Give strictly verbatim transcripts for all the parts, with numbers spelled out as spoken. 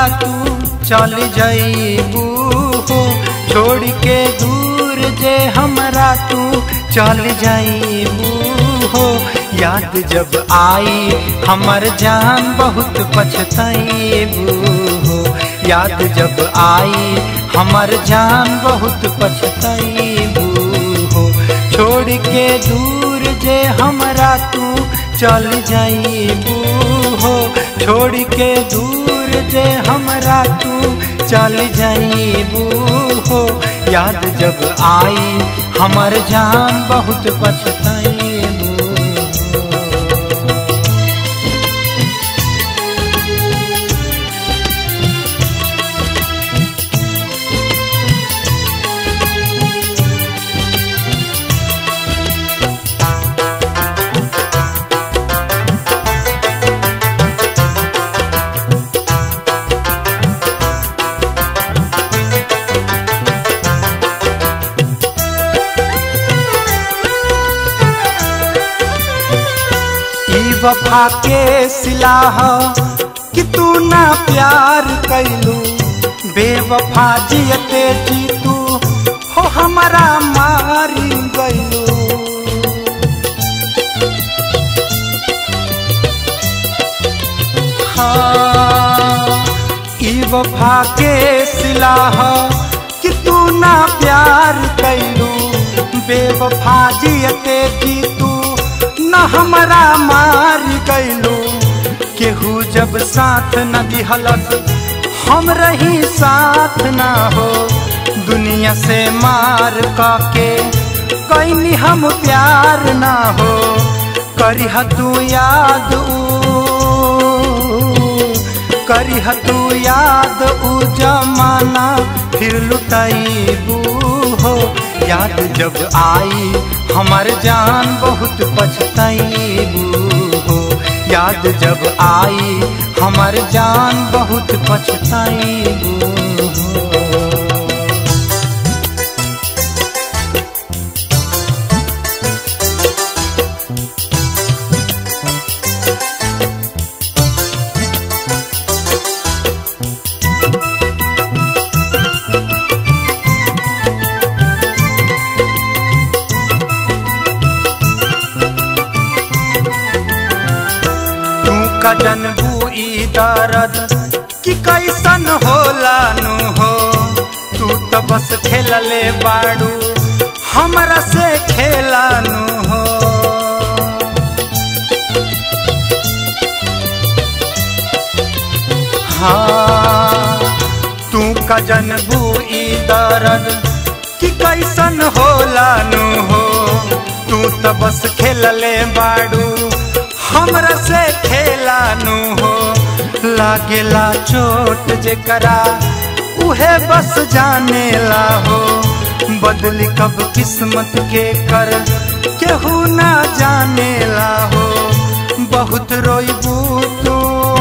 तू चल जाइबू हो, छोड़ के दूर जे हमरा तू चल जाइबू हो। याद जब आई हमर जान बहुत पछताइबू हो, याद जब आई हमर जान बहुत पछताइबू हो। छोड़ के दूर जे हमरा तू चल जाइबू हो, छोड़ के दूर जे हमरा तू चल जाइबू हो। याद जब आई हमर जान बहुत पछताइबू। वफा के सिलाह कि तू ना प्यार कैलू, बेवफा जियते जी तू हो हमारा मारी गैलू। हाँ ई वफा के सिलाह कि तू ना प्यार कैलू, बेवफा जियते जी तू न हमरा मार गैलू। केहू जब साथ न दिहलस हम रही साथ ना हो, दुनिया से मार काके कैनी हम प्यार ना हो। करिह तू याद ऊ, करिह तू याद ऊ जमाना फिर लुटाइबू हो। याद जब आई हमर जान बहुत पछताइबू हो, याद जब आई हमर जान बहुत पछताइबू हो। जनबू ई दर्द कि कैसन होला नु हो, तू तो बस खेलले बाड़ू हमरा से खेला नु हो। हाँ तू का जनबू ई दर्द कि कैसन होला नु हो, तू तो बस खेलले बाड़ू हमरा से खेला नु हो। लागेला चोट जेकरा उहे बस जानेला हो, बदली कब किस्मत के कर केहू ना जानेला हो। बहुत रोइबू तू,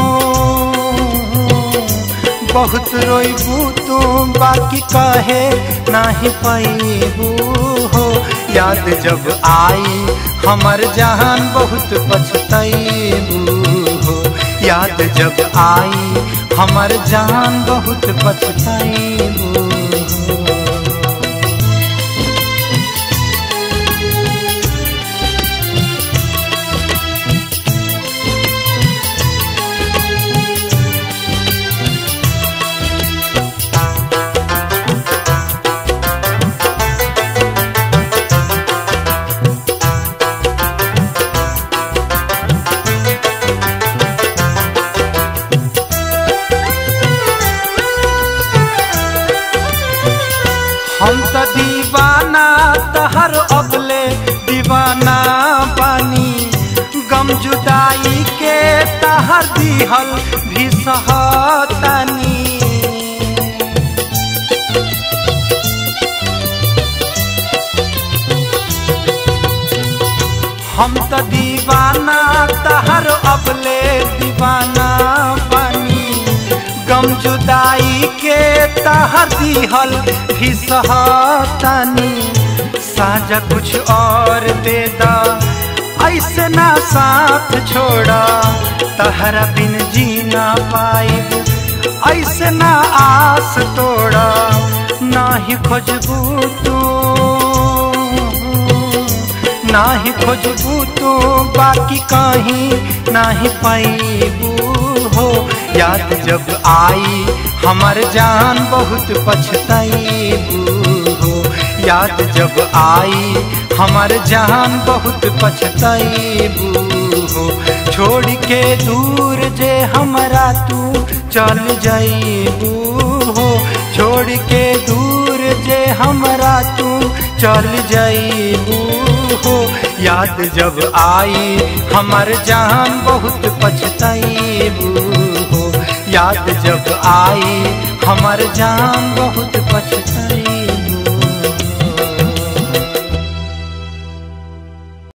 बहुत रोइबू तू बाकी कहे नाही पाइबू हो। याद जब आई हमर जान बहुत पछताइबू हो, याद जब आई हमर जान बहुत पछताइबू हो। हम तो दीवाना तहर अबले दीवाना बानी, गम जुदाई के तहर दिहल भी सहतानी। हम तो दीवाना तहर अबले दीवाना बानी, गम जुदाई के तहर दिहल भी सहतानी। साजा कुछ और दे दा ऐसे ना साथ छोड़ा, तहरा बिन जी ना पाइब ऐसे ना आस तोड़ा नाही खोजबू तू नाही खोजबू तू बाकी कहीं नाही पाईबू हो। याद जब आई हमार जान बहुत पछताईबू हो। याद जब आई हमार जान बहुत पछताईबू हो। छोड़ के दूर जे हमरा तू चल जाईबू हो। छोड़ के दूर जे हमरा तू चल जाईबू हो। याद जब आई हमार जान बहुत पछताईबू हो। याद जब आई हमार जान बहुत पछताईबू।